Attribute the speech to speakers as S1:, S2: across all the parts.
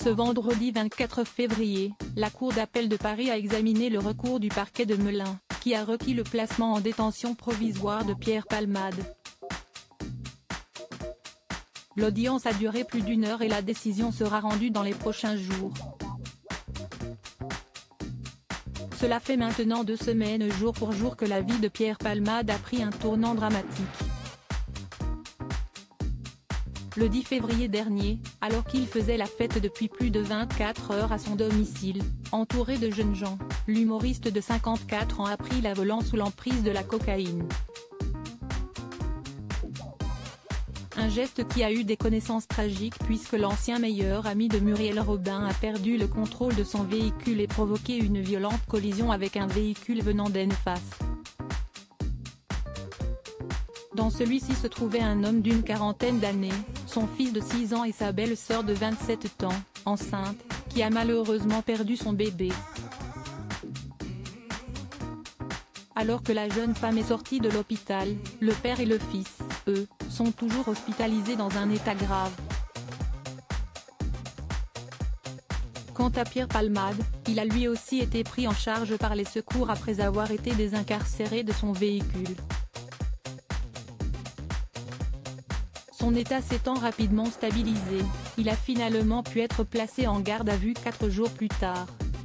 S1: Ce vendredi 24 février, la Cour d'appel de Paris a examiné le recours du parquet de Melun, qui a requis le placement en détention provisoire de Pierre Palmade. L'audience a duré plus d'une heure et la décision sera rendue dans les prochains jours. Cela fait maintenant 2 semaines jour pour jour que la vie de Pierre Palmade a pris un tournant dramatique. Le 10 février dernier, alors qu'il faisait la fête depuis plus de 24 heures à son domicile, entouré de jeunes gens, l'humoriste de 54 ans a pris la volant sous l'emprise de la cocaïne. Un geste qui a eu des conséquences tragiques puisque l'ancien meilleur ami de Muriel Robin a perdu le contrôle de son véhicule et provoqué une violente collision avec un véhicule venant d'en face. Dans celui-ci se trouvait un homme d'une quarantaine d'années, son fils de 6 ans et sa belle-sœur de 27 ans, enceinte, qui a malheureusement perdu son bébé. Alors que la jeune femme est sortie de l'hôpital, le père et le fils, eux, sont toujours hospitalisés dans un état grave. Quant à Pierre Palmade, il a lui aussi été pris en charge par les secours après avoir été désincarcéré de son véhicule. Son état s'étant rapidement stabilisé, il a finalement pu être placé en garde à vue 4 jours plus tard.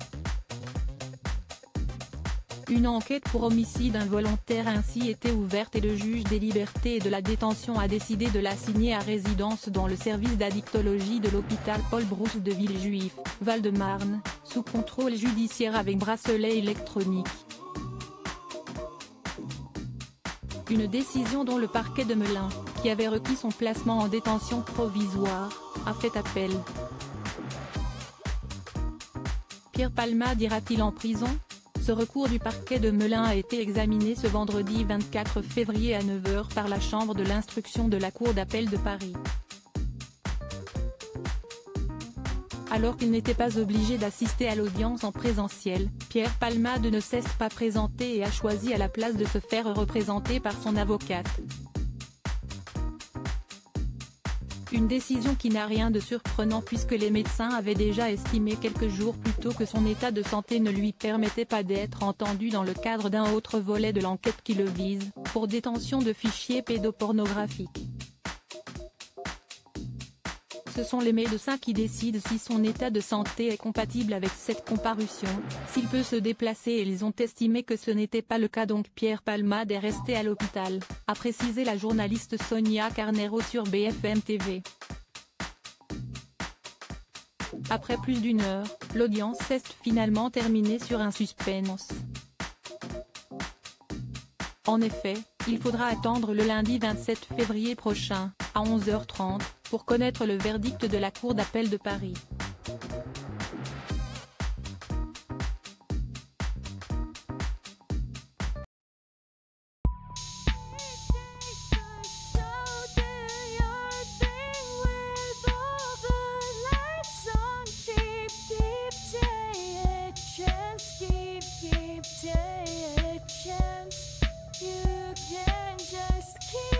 S1: Une enquête pour homicide involontaire a ainsi été ouverte et le juge des libertés et de la détention a décidé de l'assigner à résidence dans le service d'addictologie de l'hôpital Paul Brousse de Villejuif, Val-de-Marne, sous contrôle judiciaire avec bracelet électronique. Une décision dont le parquet de Melun, qui avait requis son placement en détention provisoire, a fait appel. Pierre Palmade ira-t-il en prison ? Ce recours du parquet de Melun a été examiné ce vendredi 24 février à 9 h par la chambre de l'instruction de la Cour d'appel de Paris. Alors qu'il n'était pas obligé d'assister à l'audience en présentiel, Pierre Palmade ne s'est pas présenté et a choisi à la place de se faire représenter par son avocate. Une décision qui n'a rien de surprenant puisque les médecins avaient déjà estimé quelques jours plus tôt que son état de santé ne lui permettait pas d'être entendu dans le cadre d'un autre volet de l'enquête qui le vise, pour détention de fichiers pédopornographiques. Ce sont les médecins qui décident si son état de santé est compatible avec cette comparution, s'il peut se déplacer et ils ont estimé que ce n'était pas le cas donc Pierre Palmade est resté à l'hôpital, a précisé la journaliste Sonia Carneiro sur BFM TV. Après plus d'une heure, l'audience s'est finalement terminée sur un suspense. En effet, il faudra attendre le lundi 27 février prochain, à 11h30, pour connaître le verdict de la Cour d'appel de Paris.
S2: You can just keep